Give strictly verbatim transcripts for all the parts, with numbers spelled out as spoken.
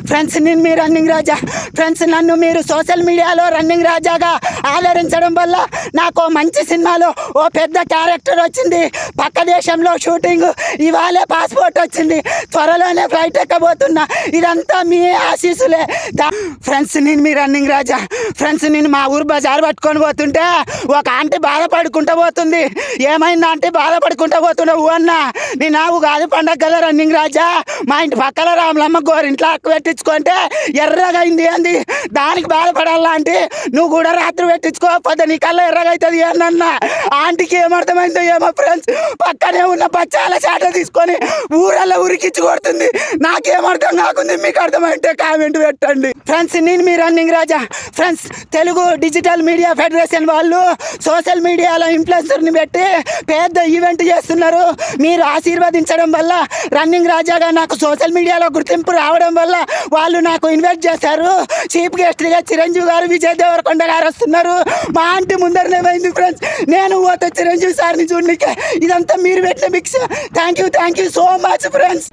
Friends నేను మీ running Raja. Friends నన్ను మీరు సోషల్ మీడియాలో రన్నింగ్ రాజాగా ఆదరించడం వల్ల నాకు మంచి సినిమాలో ఓ పెద్ద క్యారెక్టర్ వచ్చింది. పక్క దేశంలో షూటింగ్, ఇవాళే పాస్పోర్ట్ వచ్చింది, త్వరలోనే ఫ్లైట్ ఎక్కబోతున్నా. ఇదంతా మీ ఆశీస్సులే. ఫ్రెండ్స్ నేను మీ రన్నింగ్ రాజా. ఫ్రెండ్స్ నేను మా ఊరు బజార్ పట్టుకొని పోతుంటే ఒక ఆంటీ బాధపడుకుంటూ పోతుంది. ఏమైందా ఆంటీ బాధపడుకుంటూ పోతున్నావు అన్న? నీ నాకు కాదు పండగ కదా రన్నింగ్ రాజా, మా ఇంటి పక్కల రాములమ్మ గోరింట్లో అక్కు పెట్టించుకుంటే ఎర్రగా అయింది అంది, దానికి బాధపడాలా ఆంటీ? నువ్వు కూడా రాత్రి పెట్టించుకోకపోతే నీ కల్లా ఎర్రగా అవుతుంది అన్న. ఆంటీకి ఏమర్థమైందో ఏమో ఫ్రెండ్స్, పక్కనే ఉన్న పచ్చాల చాట తీసుకొని ఊరల్లో ఉరికిచ్చి కొడుతుంది. నాకేమర్థం కాకుంది, మీకు అర్థమైతే కామెంట్ పెట్టండి. ఫ్రెండ్స్ నేను మీ running Raja. Friends Telugu digital media federation వాళ్ళు సోషల్ మీడియాలో ఇన్ఫ్లుయెన్సర్ని పెట్టి పెద్ద ఈవెంట్ చేస్తున్నారు. మీరు ఆశీర్వదించడం వల్ల రన్నింగ్ రాజాగా నాకు సోషల్ మీడియాలో గుర్తింపు రావడం వల్ల వాళ్ళు నాకు ఇన్వైట్ చేశారు. చీఫ్ గెస్ట్గా చిరంజీవి గారు, విజయ్ దేవరకొండ గారు వస్తున్నారు. మా ఆంటీ ముందరనే పోయింది ఫ్రెండ్స్, నేను పోతే చిరంజీవి సార్ని చూడనికే. ఇదంతా మీరు పెట్టిన మిక్స్. Thank you thank you so much friends.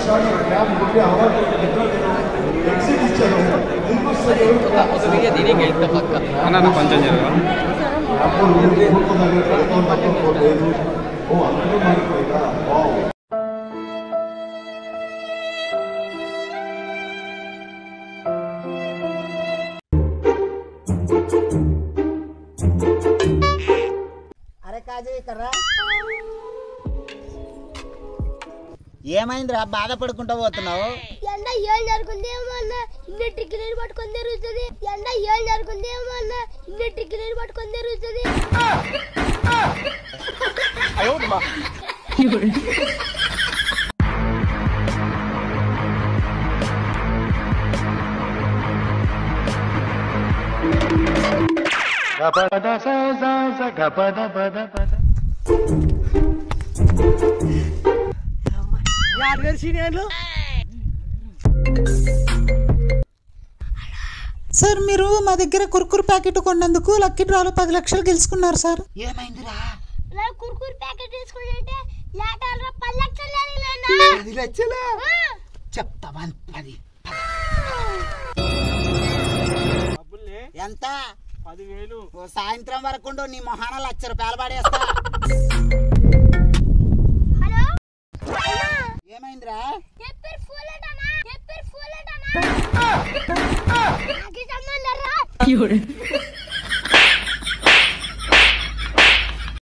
కొంచెం అరే కాజీ కర్రా, ఏమైందిరా బాధపడుకుంటూ పోతున్నావు? ఎండ ఏం జరుగుతుంది ఏమో అన్న, ఇన్ని టిక్కిలేరు పట్టుకొని తిరుగుతుంది. ఎండ ఏం జరుగుతుంది ఏమో అన్న, ఇన్ని టిక్కిలేరు పట్టుకొని తిరుగుతుంది. సార్ మీరు మా దగ్గర కుర్కుర్ ప్యాకెట్ కొన్నందుకు లక్కీ డ్రాలో పది లక్షలు గెలుచుకున్నారు సార్. ఏమైందిరా? కుర్కుర్ ప్యాకెట్ తీసుకుంటే పది లక్షలు చెప్తా. పది ఎంత? పదివేలు. సాయంత్రం వరకు నీ మొహాన లక్ష రూపాయలు పడేస్తా. హలో ఏమైందిరా? చెప్పారు ఫోన్